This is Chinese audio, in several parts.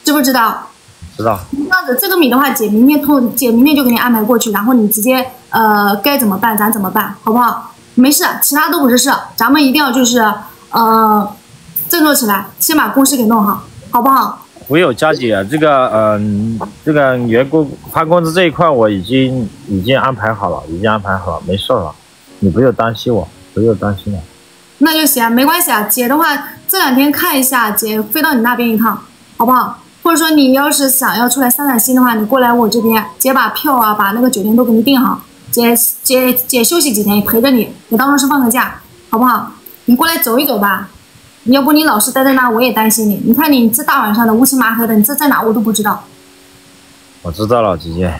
知不知道？ 知道。 这样子，这个米的话，姐明天就给你安排过去，然后你直接该怎么办咱怎么办，好不好？没事，其他都不是事，咱们一定要就是振作起来，先把公司给弄好，好不好？ 没有，佳姐，这个员工发工资这一块我已经安排好了，没事了，你不用担心我，不用担心了。 那就行，没关系啊。姐的话，这2天看一下，姐飞到你那边一趟，好不好？或者说你要是想要出来散散心的话，你过来我这边，姐把票啊，把那个酒店都给你订好。姐休息几天，陪着你，你当做是放个假，好不好？你过来走一走吧，要不你老是待在那，我也担心你。你看你这大晚上的乌漆麻黑的，你这在哪我都不知道。 我知道了，姐姐。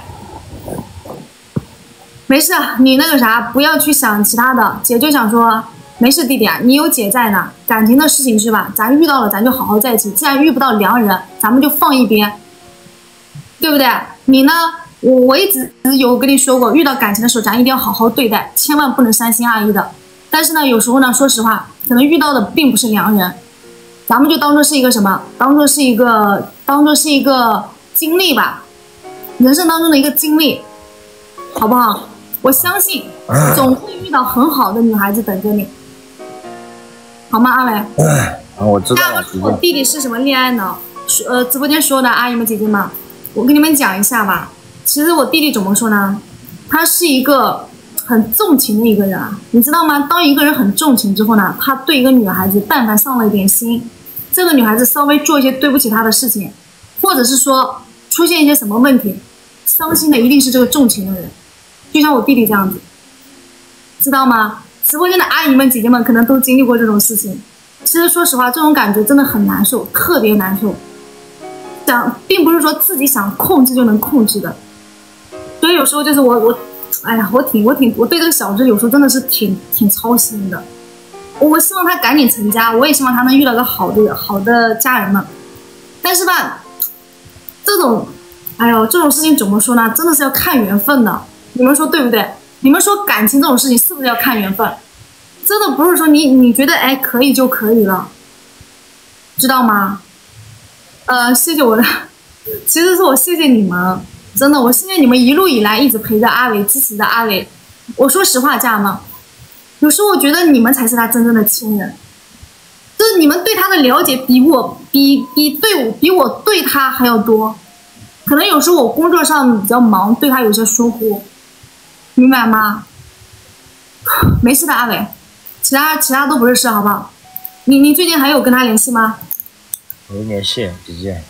没事，你那个啥，不要去想其他的，姐就想说。没事，弟弟啊，你有姐在呢。感情的事情是吧？咱遇到了，咱就好好在一起。既然遇不到良人，咱们就放一边，对不对？你呢？我一直有跟你说过，遇到感情的时候，咱一定要好好对待，千万不能三心二意的。但是呢，有时候呢，说实话，可能遇到的并不是良人，咱们就当做是一个什么？当做是一个经历吧，人生当中的一个经历，好不好？我相信总会遇到很好的女孩子等着你。好吗，阿伟？ 我知道了。 我弟弟是什么恋爱脑？直播间说的阿姨们姐姐们，我跟你们讲一下吧。其实我弟弟怎么说呢？他是一个很重情的一个人啊，你知道吗？当一个人很重情之后呢，他对一个女孩子，但凡上了一点心，这个女孩子稍微做一些对不起他的事情，或者是说出现一些什么问题，伤心的一定是这个重情的人，就像我弟弟这样子，知道吗？直播间的阿姨们姐姐们可能都经历过这种事情。其实说实话，这种感觉真的很难受，特别难受。并不是说自己想控制就能控制的。所以有时候就是哎呀，我对这个小智有时候真的是挺操心的。我希望他赶紧成家，我也希望他能遇到个好的家人们。但是吧，这种事情怎么说呢？真的是要看缘分的。你们说对不对？你们说感情这种事情是不是要看缘分？真的不是说你觉得可以就可以了，知道吗？谢谢我的，其实是我谢谢你们，真的我谢谢你们一路以来一直陪着阿伟，支持着阿伟。我说实话，家人们，有时候我觉得你们才是他真正的亲人，就是你们对他的了解比我对他还要多。可能有时候我工作上比较忙，对他有些疏忽。明白吗？没事的，阿伟，其他都不是事，好不好？你最近还有跟他联系吗？ 没联系，姐姐。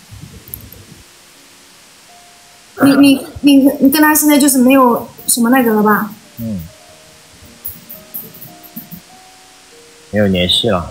你跟他现在就是没有什么那个了吧？ 没有联系了。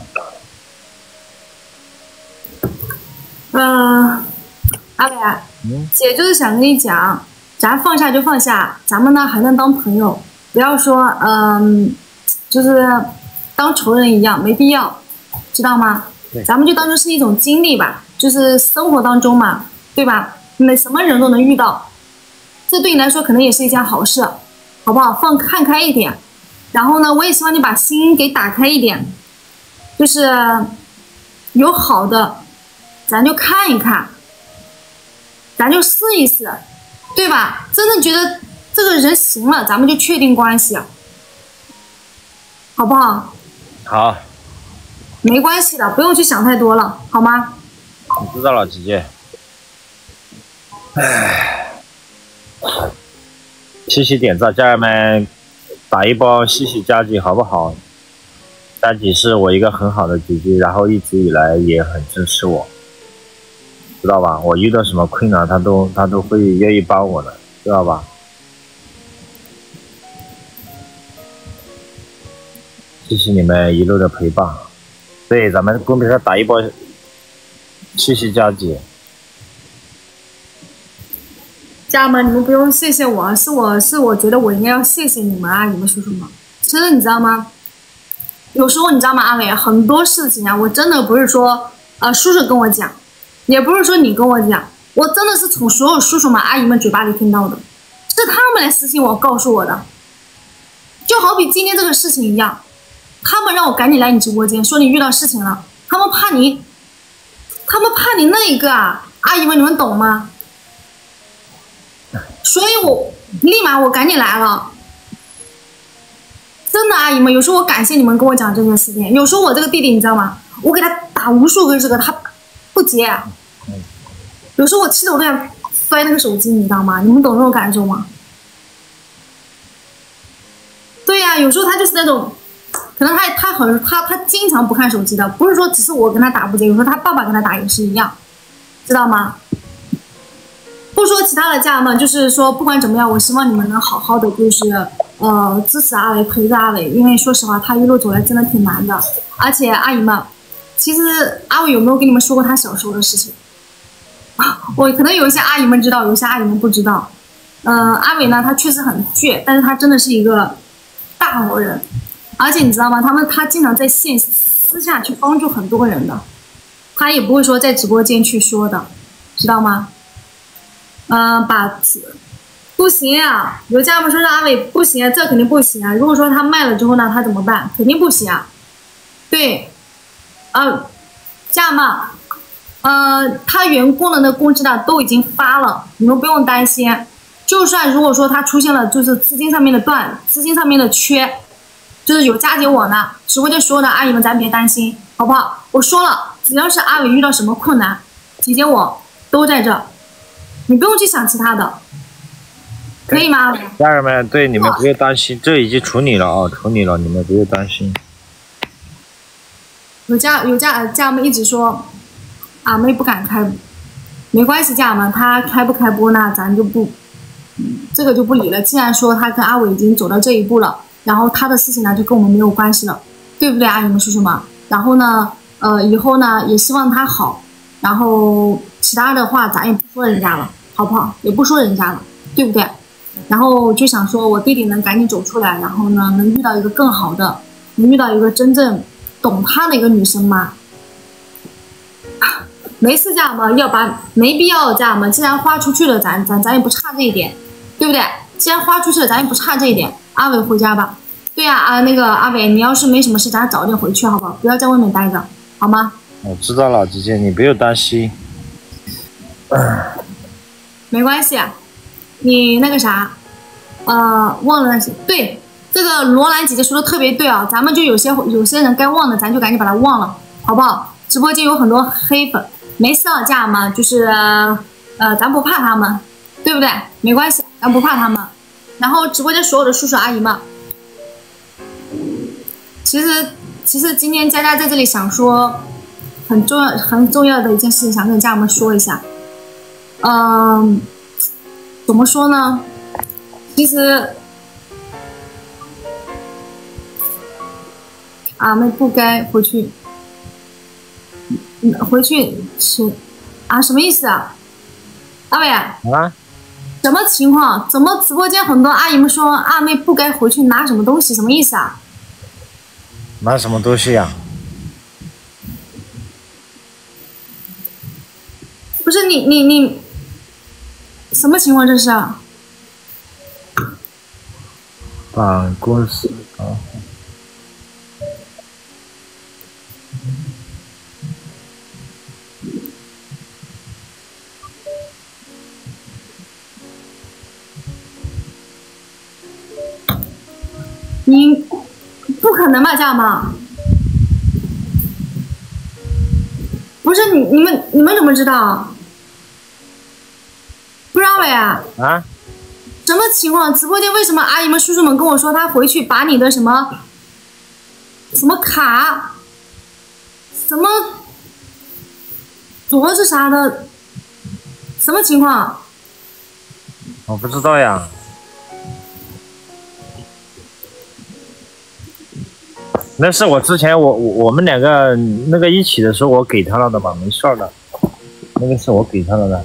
阿伟，姐就是想跟你讲。咱放下就放下，咱们呢还能当朋友，不要说就是当仇人一样，没必要，知道吗？咱们就当做是一种经历吧，就是生活当中嘛，对吧？什么人都能遇到，这对你来说可能也是一件好事，好不好？看开一点，然后呢，我也希望你把心给打开一点，就是有好的，咱就看一看，咱就试一试。对吧？真的觉得这个人行了，咱们就确定关系，好不好？ 好。 没关系的，不用去想太多了，好吗？ 我知道了，姐姐。谢谢点赞，家人们打一包谢谢佳姐好不好？佳姐是我一个很好的姐姐，然后一直以来也很支持我。知道吧？我遇到什么困难，他都会愿意帮我的，知道吧？谢谢你们一路的陪伴。对，咱们公屏上打一波，谢谢佳姐。 家人们，你们不用谢谢我，是我觉得我应该要谢谢你们啊，你们叔叔们。其实你知道吗？有时候你知道吗，阿伟，很多事情啊，我真的不是说叔叔跟我讲。也不是说你跟我讲，我真的是从所有叔叔们阿姨们嘴巴里听到的，是他们来私信我告诉我的。就好比今天这个事情一样，他们让我赶紧来你直播间，说你遇到事情了，他们怕你那个啊， 阿姨们，你们懂吗？所以我立马我赶紧来了。真的，阿姨们，有时候我感谢你们跟我讲这件事情。有时候我这个弟弟，你知道吗？我给他打无数个这个，他不接。有时候我气得我都想摔那个手机，你知道吗？你们懂这种感受吗？对呀，有时候他就是那种，可能他经常不看手机的，不是说只是我跟他打不接，有时候他爸爸跟他打也是一样，知道吗？不说其他的家人们，就是说不管怎么样，我希望你们能好好的，就是支持阿伟，陪着阿伟，因为说实话，他一路走来真的挺难的。而且阿姨们，其实阿伟有没有跟你们说过他小时候的事情？我可能有一些阿姨们知道，有一些阿姨们不知道。阿伟呢，他确实很倔，但是他真的是一个大好人。而且你知道吗？他经常在私下去帮助很多人的，他也不会说在直播间去说的，知道吗？不行啊！有家人们说让阿伟不行啊，这肯定不行啊。如果说他卖了之后呢，他怎么办？肯定不行啊。对，家人们，他员工的那工资呢都已经发了，你们不用担心。就算如果说他出现了就是资金上面的缺，就是有加给我呢，直播间所有的阿姨们咱别担心，好不好？我说了，只要是阿伟遇到什么困难，姐姐我都在这，你不用去想其他的，可以吗？ 家人们，对你们不用担心，这已经处理了啊，处理了，你们不用担心。 有家人们一直说阿妹不敢开，没关系，家人们，他开不开播呢，咱就不，这个就不理了。既然说他跟阿伟已经走到这一步了，然后他的事情呢就跟我们没有关系了，对不对，阿姨们叔叔们？然后呢，以后呢也希望他好，然后其他的话咱也不说人家了，好不好？也不说人家了，对不对？然后就想说我弟弟能赶紧走出来，然后呢能遇到一个更好的，能遇到一个真正懂他的一个女生吗？没事，家人们，没必要，家人们，既然花出去了，咱也不差这一点，对不对？既然花出去了，咱也不差这一点。阿伟回家吧。对呀，那个阿伟，你要是没什么事，咱早点回去，好不好？不要在外面待着，好吗？ 我知道了，姐姐，你不用担心。 没关系，你那个啥，忘了那些。对，这个罗兰姐姐说的特别对啊，咱们就有些人该忘的，咱就赶紧把它忘了，好不好？直播间有很多黑粉，没事啊，家人们，就是咱不怕他们，对不对？没关系，咱不怕他们。然后直播间所有的叔叔阿姨们，其实今天佳佳在这里想说很重要的一件事情，想跟家人们说一下。怎么说呢？其实阿妹不该回去。回去吃啊？什么意思啊？阿伟啊？什么情况？怎么直播间很多阿姨们说阿妹不该回去拿什么东西？什么意思啊？ 拿什么东西呀？ 不是你什么情况这是啊？ 办公室啊。 你不可能吧，家人们？不是你们怎么知道？不是阿伟啊？ 啊？ 什么情况？直播间为什么阿姨们叔叔们跟我说他回去把你的什么卡，什么镯子啥的，什么情况？ 我不知道呀。那是我之前我们两个那个一起的时候我给他了的吧，没事的，那个是我给他了的，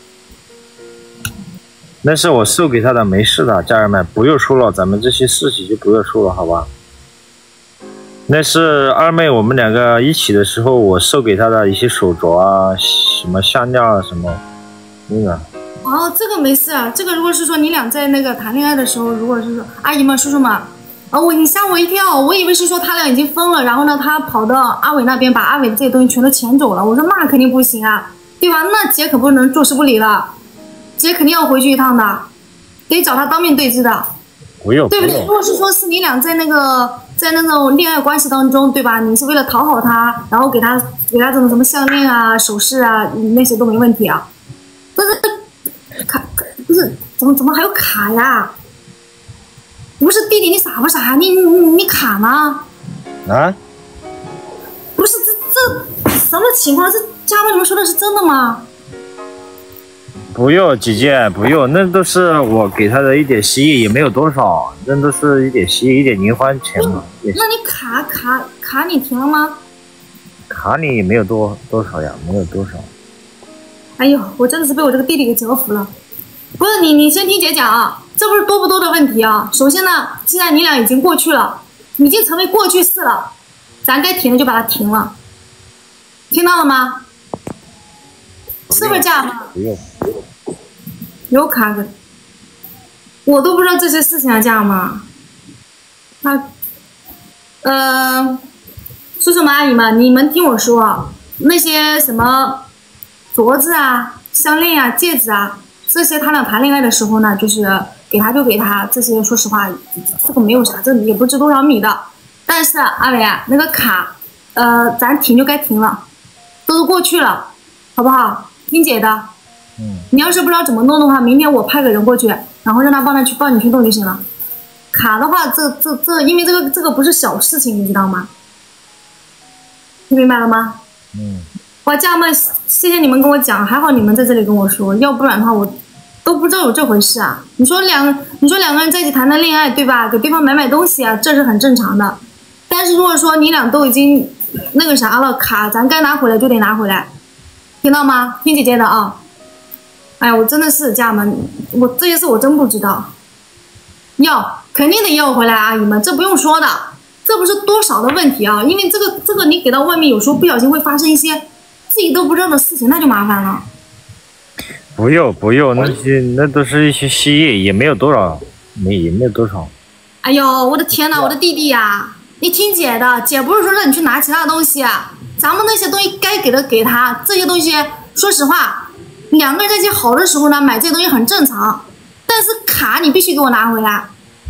那是我授给他的，没事的，家人们不用说了，咱们这些事情就不用说了，好吧？那是二妹我们两个一起的时候，我授给他的一些手镯啊，什么项链啊，什么那个。 哦，这个没事啊，这个如果是说你俩在那个谈恋爱的时候，如果是说阿姨们叔叔们。你吓我一跳，我以为是说他俩已经分了，然后呢，他跑到阿伟那边把阿伟的这些东西全都抢走了。我说那肯定不行啊， 对吧？那姐可不能坐视不理了，姐肯定要回去一趟的，得找他当面对质的， 不用， 对不对？如果是说是你俩在那种恋爱关系当中，对吧？你是为了讨好他，然后给他这种什么项链啊、首饰啊，那些都没问题啊。但是卡不是怎么还有卡呀？不是弟弟，你傻不傻？你卡吗？ 啊？ 不是这什么情况？这家妹你们说的是真的吗？ 不用，姐姐不用，那都是我给他的一点心意，也没有多少，那都是一点心意，一点零花钱嘛。 那你卡你停了吗？ 卡你也没有多少呀，没有多少。 哎呦，我真的是被我这个弟弟给折服了。不是你先听姐讲啊，这不是多不多的问题啊。首先呢，既然你俩已经过去了，已经成为过去式了，咱该停的就把它停了，听到了吗？是不是这样吗？ 不用。 有卡的，我都不知道这些事情啊，这样吗？叔叔们阿姨们，你们听我说，那些什么镯子啊、项链啊、戒指啊，这些他俩谈恋爱的时候呢，就是给他就给他，这些说实话，这个没有啥，这也不值多少米的。但是阿伟啊，那个卡，咱停就该停了，都是过去了，好不好？听姐的。你要是不知道怎么弄的话，明天我派个人过去，然后让他帮你去弄就行了。卡的话，因为这个不是小事情，你知道吗？你明白了吗？哇，家人们，谢谢你们跟我讲，还好你们在这里跟我说，要不然的话我都不知道有这回事啊。你说两个人在一起谈谈恋爱，对吧？给对方买东西啊，这是很正常的。但是如果说你俩都已经那个啥了，卡咱该拿回来就得拿回来，听到吗？听姐姐的啊。哎呀，我真的是家人们，我这些事我真不知道，肯定得要回来，阿姨们，这不用说的，这不是多少的问题啊，因为这个你给到外面，有时候不小心会发生一些自己都不知道的事情，那就麻烦了。 不用，那都是一些心意，也没有多少，也没有多少。 哎呦，我的天哪，我的弟弟呀，你听姐的，姐不是说让你去拿其他的东西啊，咱们那些东西该给的给他，这些东西说实话。两个人在一起好的时候呢，买这些东西很正常，但是卡你必须给我拿回来，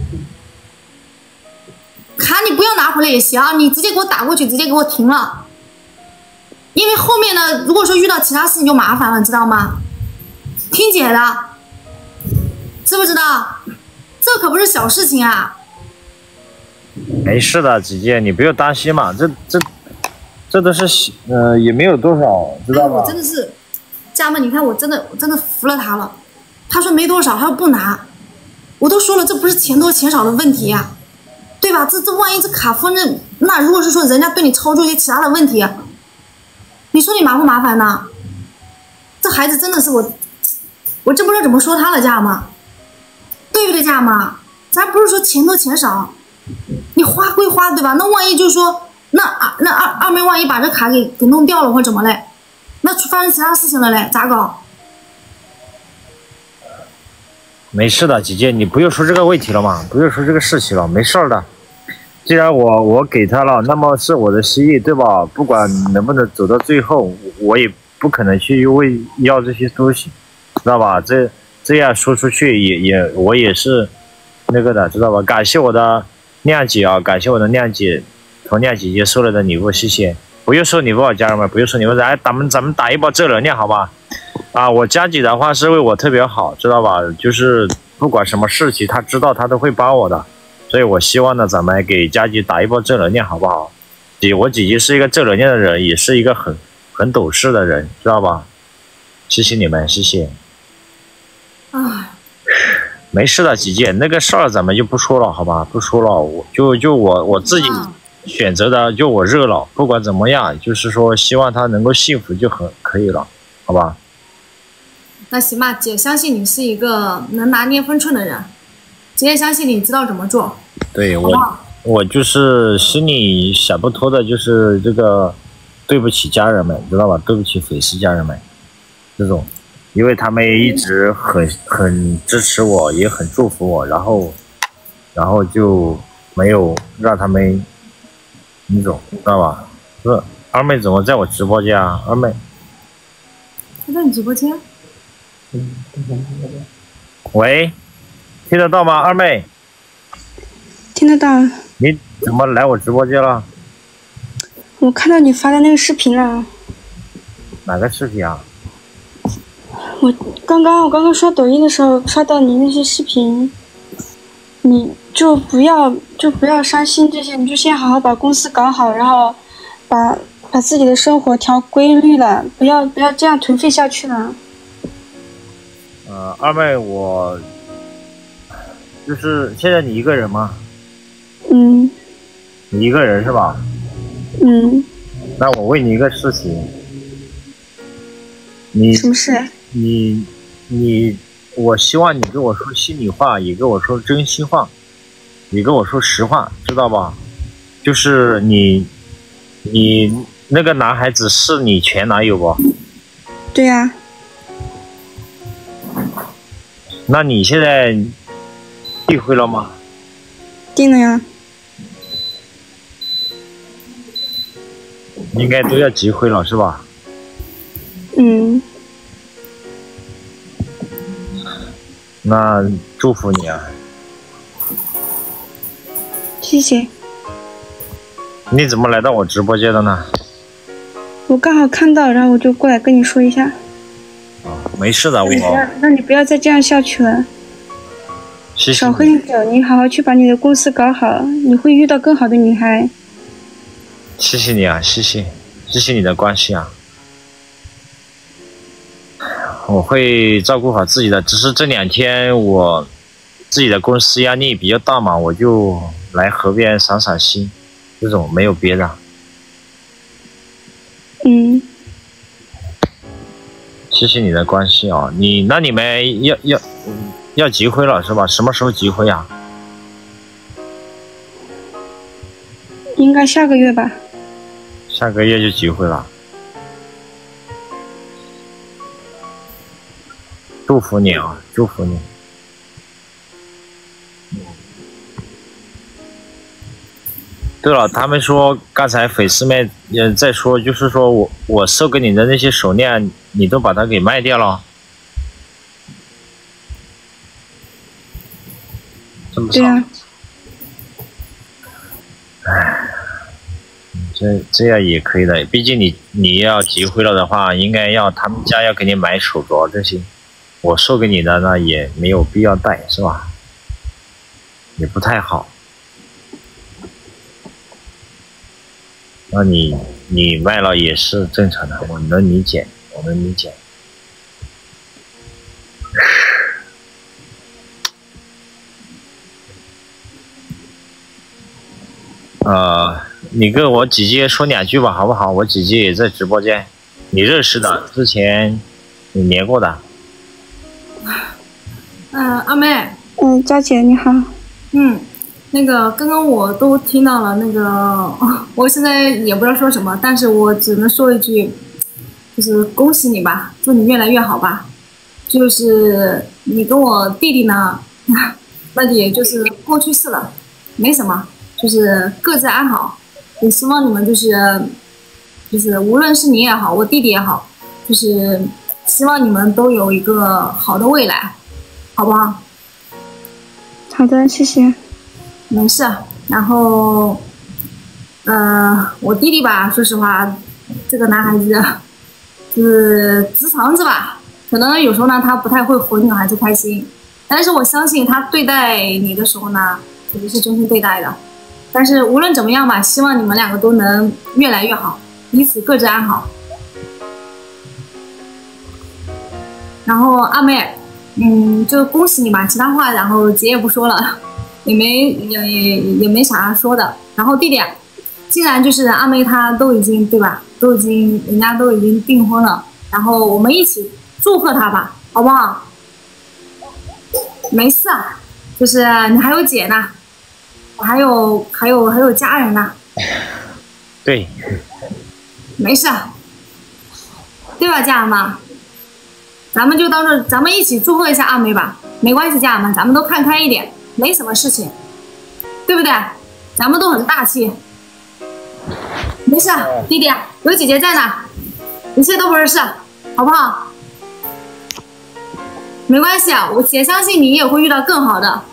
卡你不要拿回来也行，你直接给我打过去，直接给我停了，因为后面呢，如果说遇到其他事情就麻烦了，知道吗？听姐的，知不知道？这可不是小事情啊。 没事的，姐姐，你不用担心嘛，这都是也没有多少，知道吧？ 我真的是。家人们，你看我真的服了他了。他说没多少，他说不拿，我都说了，这不是钱多钱少的问题呀，对吧？这万一这卡封着，那如果是说人家对你操作一些其他的问题，你说你麻不麻烦呢？这孩子真的是我真不知道怎么说他了，家人们，对不对，家人们？咱不是说钱多钱少，你花归花，对吧？那万一就是说，那二妹万一把这卡给弄掉了或怎么嘞？那发生其他事情了嘞，咋搞？ 没事的，姐姐，你不用说这个问题了嘛，不用说这个事情了，没事的。既然我给他了，那么是我的心意，对吧？不管能不能走到最后，我也不可能去要这些东西，知道吧？这样说出去我也是那个的，知道吧？感谢我的亮姐啊，感谢我的亮姐，从亮姐姐收来的礼物，谢谢。不用收礼物，家人们，不用收礼物，来，咱们打一包正能量，好吧？啊，我家姐的话是为我特别好，知道吧？就是不管什么事情，她知道她都会帮我的，所以我希望呢，咱们给家姐打一包正能量，好不好？我姐姐是一个正能量的人，也是一个很懂事的人，知道吧？谢谢你们，谢谢。没事的，姐姐，那个事儿咱们就不说了，好吧？不说了，我自己选择的，就我热闹，不管怎么样，就是说希望他能够幸福就可以了，好吧？ 那行吧，姐相信你是一个能拿捏分寸的人，姐也相信你知道怎么做。 对，我就是心里想不通的，就是这个对不起家人们，知道吧？对不起粉丝家人们，这种，因为他们一直很支持我，也很祝福我，然后就没有让他们。你懂，知道吧？不是二妹怎么在我直播间啊？二妹， 他在你直播间？ 喂，听得到吗，二妹？ 听得到。 你怎么来我直播间了？ 我看到你发的那个视频了。 哪个视频啊？ 我刚刚刷抖音的时候刷到你那些视频，你就不要伤心这些，你就先好好把公司搞好，然后把自己的生活调规律了，不要这样颓废下去了。 二妹，我就是现在你一个人吗？ 嗯。 你一个人是吧？ 嗯。 那我问你一个事情， 什么事？ 我希望你跟我说心里话，也跟我说真心话，也跟我说实话，知道吧？就是你那个男孩子是你前男友不？ 对呀。 那你现在订婚了吗？ 订了呀。 应该都要结婚了是吧？ 嗯。 那祝福你啊。 谢谢。 你怎么来到我直播间的呢？ 我刚好看到，然后我就过来跟你说一下。 没事的， 那你不要再这样下去了。 谢谢。 少喝点酒，你好好去把你的公司搞好，你会遇到更好的女孩。 谢谢你啊，谢谢你的关心啊。我会照顾好自己的，只是这2天我自己的公司压力比较大嘛，我就来河边散散心，这种没有别的。 嗯。 谢谢你的关心啊，那你们要结婚了是吧？什么时候结婚呀？ 应该下个月吧。 下个月就结婚了。祝福你啊，祝福你。对了，他们说刚才粉丝们也在说，就是说我送给你的那些手链，你都把它给卖掉了。这么少？ 对啊。 唉，这样也可以的，毕竟你要结婚了的话，应该要他们家要给你买手镯这些，我送给你的那也没有必要戴，是吧？也不太好。那你卖了也是正常的，我能理解。你跟我姐姐说2句吧，好不好？我姐姐也在直播间，你认识的，之前你连过的。 阿妹。 佳姐你好。 那个刚刚我都听到了，那个我现在也不知道说什么，但是我只能说一句，就是恭喜你吧，祝你越来越好吧。就是你跟我弟弟呢，那也就是过去式了，没什么，就是各自安好。也希望你们就是无论是你也好，我弟弟也好，就是希望你们都有一个好的未来，好不好？ 好的，谢谢。 没事。然后我弟弟吧，说实话，这个男孩子就是直肠子吧，可能有时候呢他不太会哄女孩子开心，但是我相信他对待你的时候呢肯定是真心对待的。但是无论怎么样吧，希望你们2个都能越来越好，彼此各自安好。然后阿妹，就恭喜你吧，其他话然后姐也不说了，也没啥说的。然后弟弟，既然就是阿妹她都已经对吧，人家都已经订婚了，然后我们一起祝贺她吧，好不好？没事啊，就是你还有姐呢，还有家人呢。 对。 没事，对吧，家人们？咱们就当做咱们一起祝贺一下阿梅吧，没关系，家人们，咱们都看开一点，没什么事情，对不对？咱们都很大气。没事，弟弟有姐姐在呢，一切都不是事，好不好？ 没关系啊，我也相信你也会遇到更好的。